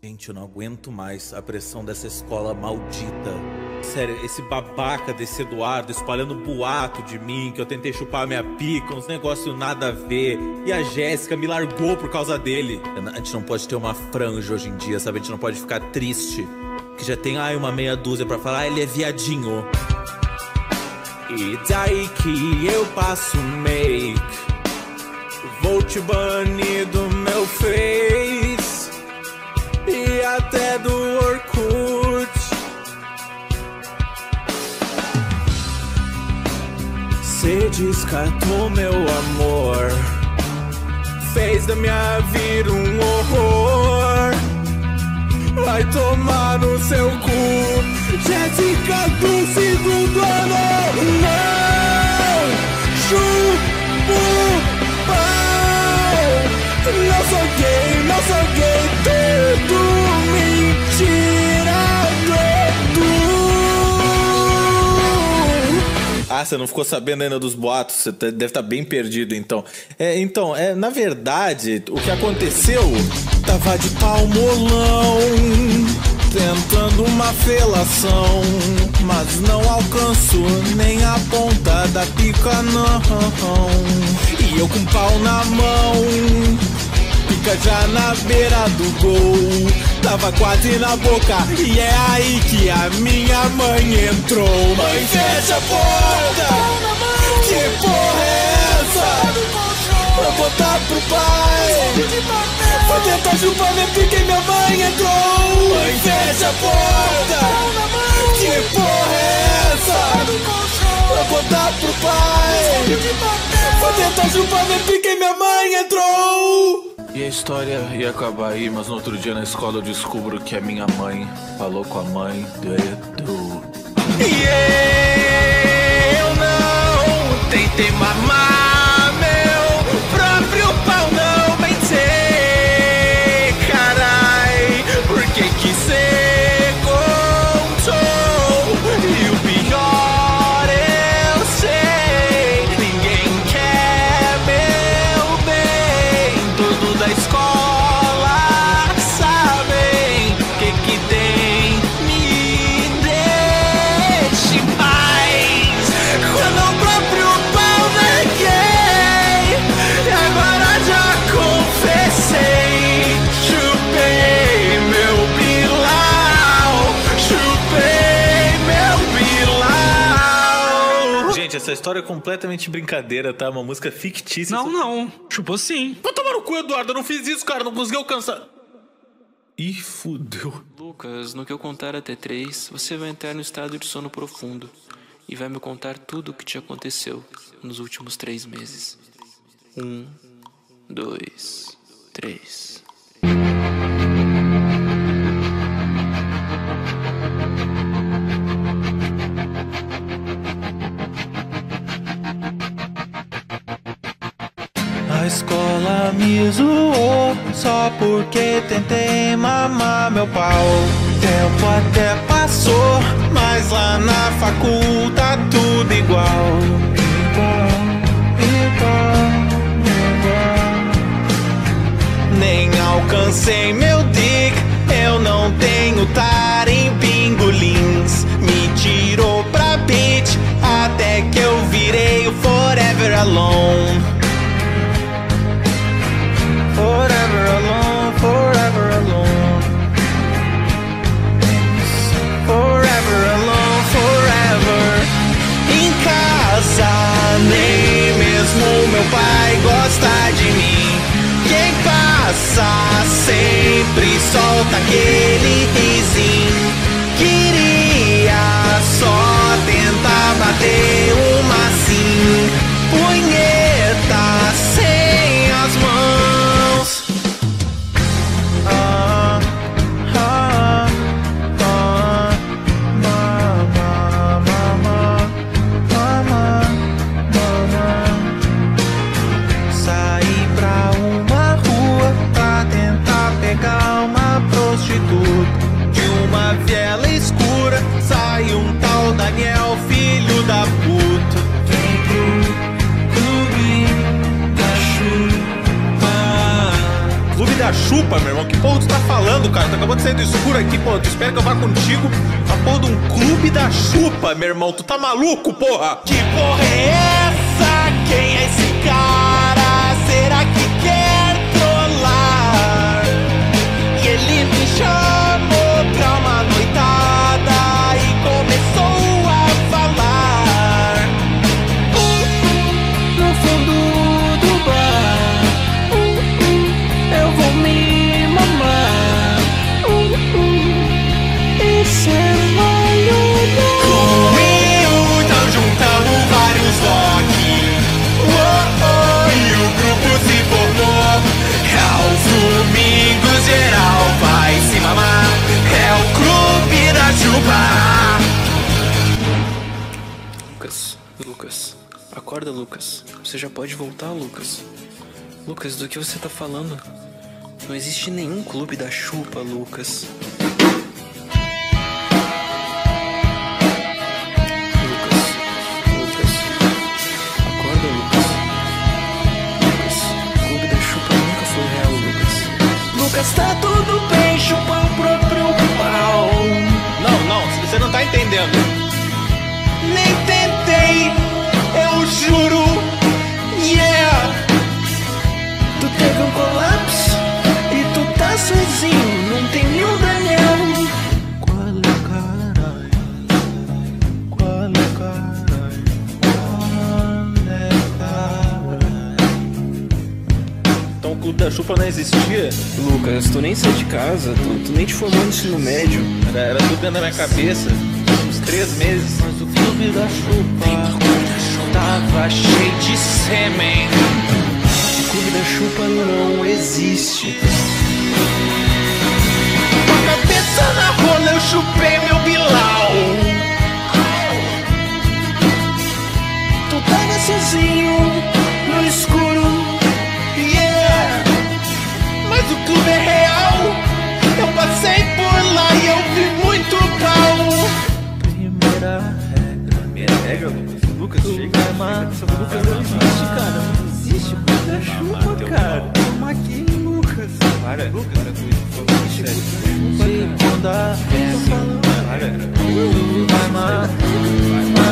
Gente, eu não aguento mais a pressão dessa escola maldita. Sério, esse babaca desse Eduardo espalhando boato de mim, que eu tentei chupar minha pica, uns negócios nada a ver. E a Jéssica me largou por causa dele. A gente não pode ter uma franja hoje em dia, sabe? A gente não pode ficar triste. Que já tem, uma meia dúzia pra falar, ele é viadinho. E daí que eu passo make, vou te banir do meu Face e até do Orkut. Cê descartou meu amor, fez da minha vida um horror. Vai tomar no seu cu, Jéssica do segundo ano. Não chupo pau. Não sou gay, não sou gay. Tudo mentira, tudo. Você não ficou sabendo ainda dos boatos? Você deve estar bem perdido, então. Na verdade, o que aconteceu? Tava de pau molão, tentando uma felação, mas não alcanço nem a ponta da pica, não. E eu com pau na mão, pica já na beira do gol, tava quase na boca, e é aí que a minha mãe entrou. Mãe, fecha a porta! Que porra é essa? Pra botar pro pai, vou tentar chupar minha pica e minha mãe entrou. Mãe, fecha a porta! Que porra é essa? Pra botar pro pai, vou tentar chupar minha pica e minha mãe entrou. E a história ia acabar aí, mas no outro dia na escola eu descubro que a minha mãe falou com a mãe do Edu. E eu não tentei mamar meu próprio pau, não pensei, carai, porque que cê contou? E o pior eu sei, ninguém quer meu bem, tudo da escola sabem que tem, me deixe em paz, quando o próprio pau neguei, e agora já confessei, chupei meu pilau, chupei meu pilau. Gente, essa história é completamente brincadeira, tá? Uma música fictícia. Não, chupou sim. Vai tomar no cu, Eduardo, eu não fiz isso, cara, não consegui alcançar. Ih, fudeu. Lucas, no que eu contar até 3, você vai entrar no estado de sono profundo e vai me contar tudo o que te aconteceu nos últimos 3 meses. 1, 2, 3. A escola me zoou só porque tentei mamar meu pau. Tempo até passou, mas lá na facul tá tudo igual. Nem alcancei meu dick, eu não tenho tar em pingolins. Me tirou pra beach até que eu virei o Forever Alone. Forever alone, forever alone. Forever alone, forever. Em casa, nem mesmo meu pai gosta de mim. Quem passa sempre solta aquele risinho. Queria só tentar bater uma assim. Punheta sem as mãos. Saí pra uma rua pra tentar pegar uma prostituta. De uma viela escura sai um tal Daniel, filho da puta. Vem pro clube da chuva. Clube da chupa, meu irmão. Que porra tu tá falando, cara? Tu acabou de sair do escuro aqui, pô. Tu espera que eu vá contigo pra porra de um clube da chupa, meu irmão. Tu tá maluco, porra? Que porra é essa? Quem é esse cara? Será que quer trollar? E ele me chamou pra uma noitada e começou a falar. No fundo do bar, eu vou me mamar. Esse é olho Comigo tão juntando vários rock. E o grupo se formou. É aos domingos geral vai se mamar. É o clube da chuva. Lucas, acorda, Lucas. Você já pode voltar, Lucas. Lucas, do que você tá falando? Não existe nenhum clube da chupa, Lucas. Lucas, acorda, Lucas. Lucas, o clube da chupa nunca foi real, Lucas. Lucas, tá tudo bem, chupa o próprio pau. Não, você não tá entendendo. Nem tentei, eu juro. Yeah. Tu teve um colapso e tu tá sozinho, não tem nenhum Daniel. Qual é, caralho? Qual é, caralho? Então o clube da chupa não existia? Lucas, tu nem saiu de casa, tu nem te formou no ensino médio. Era tudo dentro da minha cabeça. Uns 3 meses. Mas o clube da chupa Tava cheio de sêmen. O clube da chupa não existe. Com a cabeça na rola eu chupei meu Bilal. Tu tava sozinho no escuro. Yeah. Mas o clube é real. Eu passei por lá e eu vi muito pau. Primeira regra, Lucas, chega. Lucas não existe, cara. Não existe o clube da chupa, cara. Toma aqui, Lucas. Para, Lucas, quando a para. Vai,